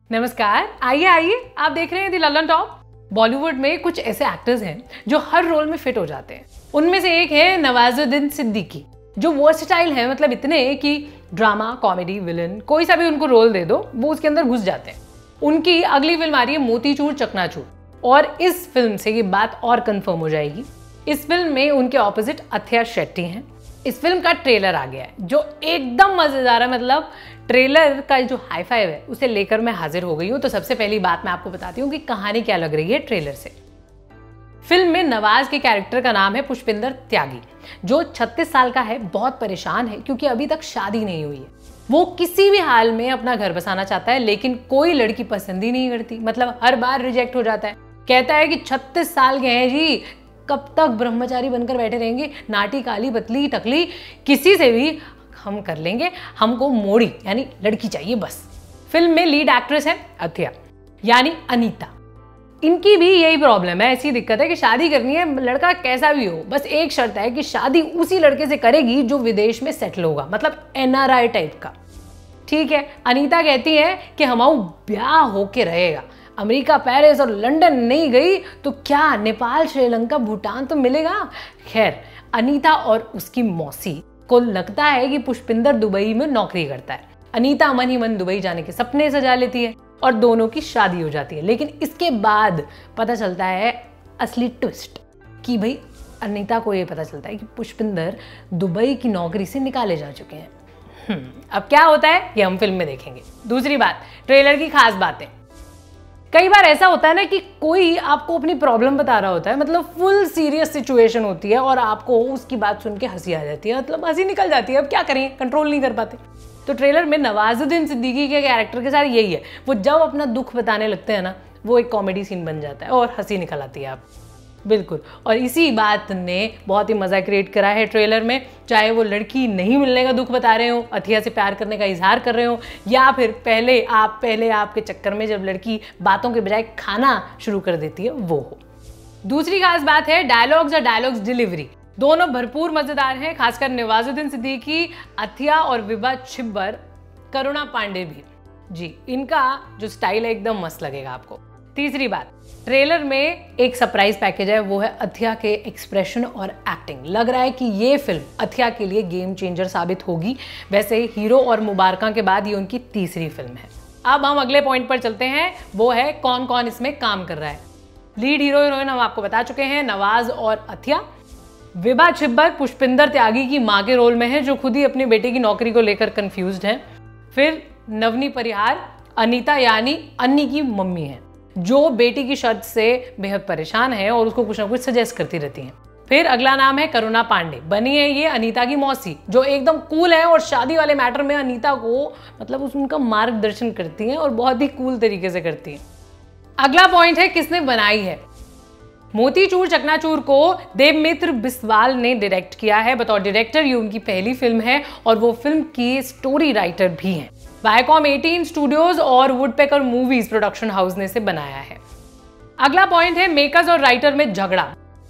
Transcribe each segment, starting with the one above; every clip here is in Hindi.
नमस्कार, आइए आइए, आप देख रहे हैं दी लल्लनटॉप। बॉलीवुड में कुछ ऐसे एक्टर्स हैं जो हर रोल में फिट हो जाते हैं। उनमें से एक है नवाजुद्दीन सिद्दीकी, जो वर्सटाइल है, मतलब इतने कि ड्रामा, कॉमेडी, विलन, कोई सा भी उनको रोल दे दो वो उसके अंदर घुस जाते हैं। उनकी अगली फिल्म आ रही है मोतीचूर चकनाचूर, और इस फिल्म से ये बात और कंफर्म हो जाएगी। इस फिल्म में उनके ऑपोजिट अथिया शेट्टी हैं। इस फिल्म का ट्रेलर आ गया है जो एकदम मजेदार है। मतलब ट्रेलर का जो हाई फाइव है उसे लेकर मैं हाजिर हो गई हूँ। तो सबसे पहली बात मैं आपको बताती हूँ कि कहानी क्या लग रही है ट्रेलर से। फिल्म में नवाज के कैरेक्टर का नाम है पुष्पिंदर त्यागी, जो 36 साल का है, बहुत परेशान है क्योंकि अभी तक शादी नहीं हुई है। वो किसी भी हाल में अपना घर बसाना चाहता है, लेकिन कोई लड़की पसंद ही नहीं करती। मतलब हर बार रिजेक्ट हो जाता है। कहता है कि 36 साल के हैं जी, कब तक ब्रह्मचारी बनकर बैठे रहेंगे, नाटी, काली, पतली, टकली, किसी से भी हम कर लेंगे, हमको मोड़ी यानी लड़की चाहिए बस। फिल्म में लीड एक्ट्रेस है अथिया यानी अनीता। इनकी भी यही प्रॉब्लम है, ऐसी दिक्कत है कि शादी करनी है, लड़का कैसा भी हो, बस एक शर्त है कि शादी उसी लड़के से करेगी जो विदेश में सेटल होगा, मतलब NRI टाइप का। ठीक है, अनीता कहती है कि हमारा ब्याह होके रहेगा, अमेरिका, पेरिस और लंदन नहीं गई तो क्या नेपाल, श्रीलंका, भूटान तो मिलेगा। खैर, अनीता और उसकी मौसी को लगता है कि पुष्पिंदर दुबई में नौकरी करता है। अनीता मन ही मन दुबई जाने के सपने सजा लेती है और दोनों की शादी हो जाती है। लेकिन इसके बाद पता चलता है असली ट्विस्ट कि भाई अनीता को ये पता चलता है कि पुष्पिंदर दुबई की नौकरी से निकाले जा चुके हैं। अब क्या होता है ये हम फिल्म में देखेंगे। दूसरी बात, ट्रेलर की खास बातें। कई बार ऐसा होता है ना कि कोई आपको अपनी प्रॉब्लम बता रहा होता है, मतलब फुल सीरियस सिचुएशन होती है और आपको उसकी बात सुन के हंसी आ जाती है, मतलब हंसी निकल जाती है। अब क्या करें, कंट्रोल नहीं कर पाते। तो ट्रेलर में नवाजुद्दीन सिद्दीकी के कैरेक्टर के साथ यही है। वो जब अपना दुख बताने लगते हैं ना, वो एक कॉमेडी सीन बन जाता है और हंसी निकल आती है आप बिल्कुल। और इसी बात ने बहुत ही मजा क्रिएट करा है ट्रेलर में। चाहे वो लड़की नहीं मिलने का दुख बता रहे हो, अथिया से प्यार करने का इजहार कर रहे हो, या फिर पहले आपके चक्कर में जब लड़की बातों के बजाय खाना शुरू कर देती है, वो हो। दूसरी खास बात है डायलॉग्स और डायलॉग्स डिलीवरी, दोनों भरपूर मजेदार हैं। खासकर नवाजुद्दीन सिद्दीकी, अथिया और विभा छिब्बर, करुणा पांडे भी जी, इनका जो स्टाइल है एकदम मस्त लगेगा आपको। तीसरी बात, ट्रेलर में एक सरप्राइज पैकेज है, वो है अथिया के एक्सप्रेशन और एक्टिंग। लग रहा है कि ये फिल्म अथिया के लिए गेम चेंजर साबित होगी। वैसे हीरो और मुबारका के बाद ये उनकी तीसरी फिल्म है। अब हम अगले पॉइंट पर चलते हैं, वो है कौन कौन इसमें काम कर रहा है। लीड हीरो हीरोइन हम आपको बता चुके हैं, नवाज और अथिया। विभा छिब्बर पुष्पिंदर त्यागी की माँ के रोल में है, जो खुद ही अपने बेटे की नौकरी को लेकर कंफ्यूज्ड है। फिर नवनी परिहार अनीता यानी अन्नी की मम्मी है, जो बेटी की शर्त से बेहद परेशान है और उसको कुछ ना कुछ सजेस्ट करती रहती हैं। फिर अगला नाम है करुणा पांडे, बनी है ये अनीता की मौसी, जो एकदम कूल है और शादी वाले मैटर में अनीता को मतलब उनका मार्गदर्शन करती हैं और बहुत ही कूल तरीके से करती हैं। अगला पॉइंट है किसने बनाई है। मोतीचूर चकनाचूर को देवमित्र बिस्वाल ने डायरेक्ट किया है। बतौर डायरेक्टर ये उनकी पहली फिल्म है और वो फिल्म की स्टोरी राइटर भी हैं। वायकॉम 18 स्टूडियोज और वुडपेकर मूवीज प्रोडक्शन हाउस ने इसे बनाया है। अगला पॉइंट है मेकर्स और राइटर में झगड़ा।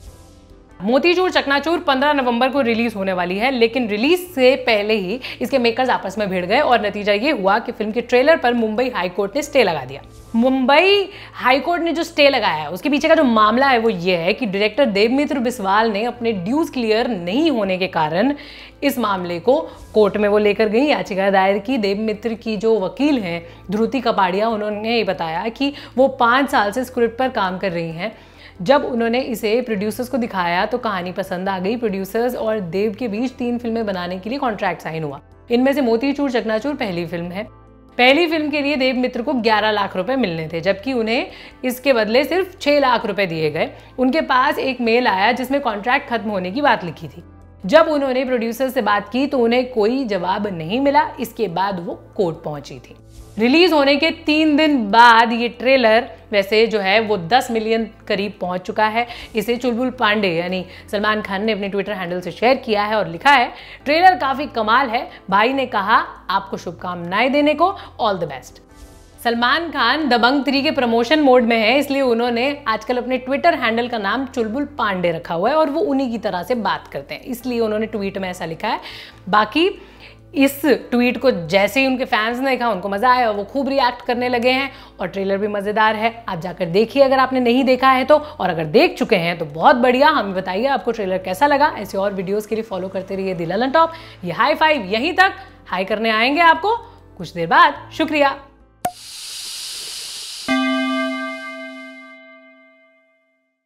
मोतीचूर चकनाचूर 15 नवंबर को रिलीज होने वाली है, लेकिन रिलीज से पहले ही इसके मेकर्स आपस में भिड़ गए और नतीजा ये हुआ कि फिल्म के ट्रेलर पर मुंबई हाईकोर्ट ने स्टे लगा दिया। मुंबई हाईकोर्ट ने जो स्टे लगाया है उसके पीछे का जो मामला है वो ये है कि डायरेक्टर देवमित्र बिस्वाल ने अपने ड्यूज क्लियर नहीं होने के कारण इस मामले को कोर्ट में वो लेकर गई, याचिका दायर की। देवमित्र की जो वकील हैं ध्रुति कपाड़िया, उन्होंने ये बताया कि वो 5 साल से स्क्रिप्ट पर काम कर रही हैं। जब उन्होंने इसे प्रोड्यूसर्स को दिखाया तो कहानी पसंद आ गई। प्रोड्यूसर्स और देव के बीच 3 फिल्में बनाने के लिए कॉन्ट्रैक्ट साइन हुआ। इनमें से मोतीचूर चकनाचूर पहली फिल्म है। पहली फिल्म के लिए देव मित्र को 11 लाख रुपए मिलने थे, जबकि उन्हें इसके बदले सिर्फ 6 लाख रुपए दिए गए। उनके पास एक मेल आया जिसमें कॉन्ट्रैक्ट खत्म होने की बात लिखी थी। जब उन्होंने प्रोड्यूसर से बात की तो उन्हें कोई जवाब नहीं मिला। इसके बाद वो कोर्ट पहुंची थी। रिलीज होने के 3 दिन बाद ये ट्रेलर वैसे जो है वो 10 मिलियन करीब पहुंच चुका है। इसे चुलबुल पांडे यानी सलमान खान ने अपने ट्विटर हैंडल से शेयर किया है और लिखा है, ट्रेलर काफी कमाल है, भाई ने कहा आपको शुभकामनाएं देने को, all the best. Salman Khan Dabangg 3 के प्रमोशन मोड में है, इसलिए उन्होंने आजकल अपने ट्विटर हैंडल का नाम चुलबुल पांडे रखा हुआ है और वो उन्हीं की तरह से बात करते हैं, इसलिए उन्होंने ट्वीट में ऐसा लिखा है। बाकी इस ट्वीट को जैसे ही उनके फैंस ने देखा, उनको मजा आया, वो खूब रिएक्ट करने लगे हैं और ट्रेलर भी मजेदार है। आप जाकर देखिए अगर आपने नहीं देखा है तो, और अगर देख चुके हैं तो बहुत बढ़िया। हमें बताइए आपको ट्रेलर कैसा लगा। ऐसे और वीडियोस के लिए फॉलो करते रहिए दी लल्लन टॉप। ये हाई फाइव यहीं तक, हाई करने आएंगे आपको कुछ देर बाद। शुक्रिया।